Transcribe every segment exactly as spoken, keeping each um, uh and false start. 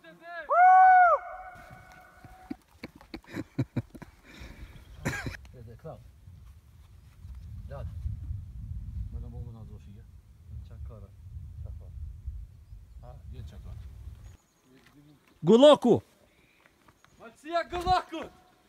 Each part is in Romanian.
Det är klart. Ja. Men de många då sig. Çakara. Çakara. Ha, gel çakara. Gulaku! Maciej Gulaku!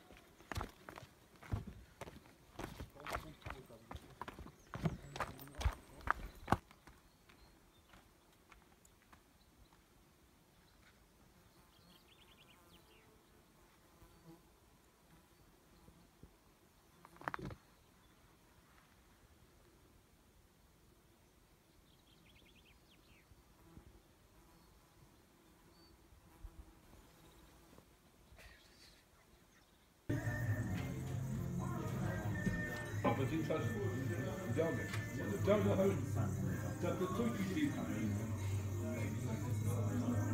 Papa didn't touch the dog. The dog, the dog, the dog,